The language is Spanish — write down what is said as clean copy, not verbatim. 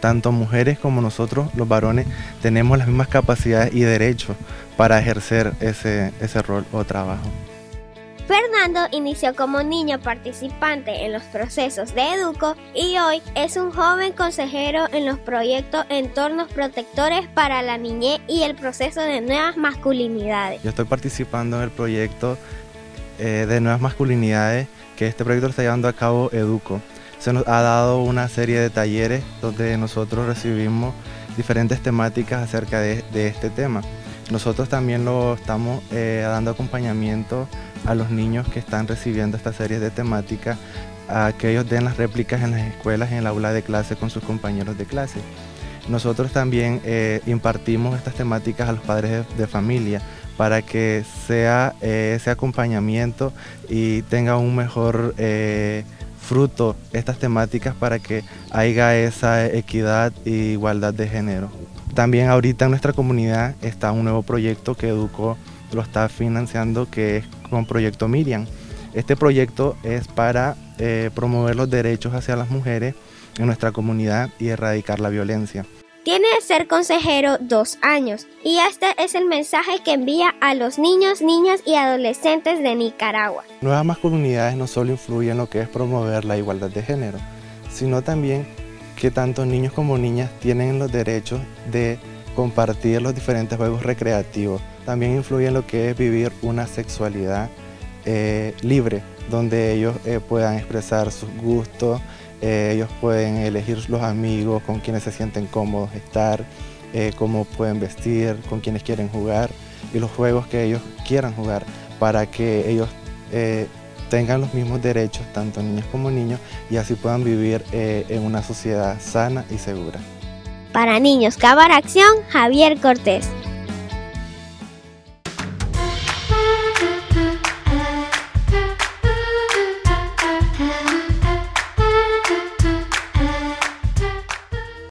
tanto mujeres como nosotros, los varones, tenemos las mismas capacidades y derechos para ejercer ese rol o trabajo. Fernando inició como niño participante en los procesos de Educo y hoy es un joven consejero en los proyectos Entornos Protectores para la Niñez y el proceso de nuevas masculinidades. Yo estoy participando en el proyecto de nuevas masculinidades, que este proyecto lo está llevando a cabo Educo. Se nos ha dado una serie de talleres donde nosotros recibimos diferentes temáticas acerca de este tema. Nosotros también lo estamos dando acompañamiento a los niños que están recibiendo esta serie de temáticas, a que ellos den las réplicas en las escuelas, en el aula de clase con sus compañeros de clase. Nosotros también impartimos estas temáticas a los padres de familia para que sea ese acompañamiento y tenga un mejor fruto estas temáticas para que haya esa equidad e igualdad de género. También ahorita en nuestra comunidad está un nuevo proyecto que Educo lo está financiando, que es con Proyecto Miriam. Este proyecto es para promover los derechos hacia las mujeres en nuestra comunidad y erradicar la violencia. Tiene de ser consejero 2 años y este es el mensaje que envía a los niños, niñas y adolescentes de Nicaragua. Nuevas masculinidades no solo influyen en lo que es promover la igualdad de género, sino también que tanto niños como niñas tienen los derechos de compartir los diferentes juegos recreativos. También influye en lo que es vivir una sexualidad libre, donde ellos puedan expresar sus gustos, ellos pueden elegir los amigos con quienes se sienten cómodos estar, cómo pueden vestir, con quienes quieren jugar y los juegos que ellos quieran jugar, para que ellos tengan los mismos derechos, tanto niñas como niños, y así puedan vivir en una sociedad sana y segura. Para Niños Cámara Acción, Javier Cortés.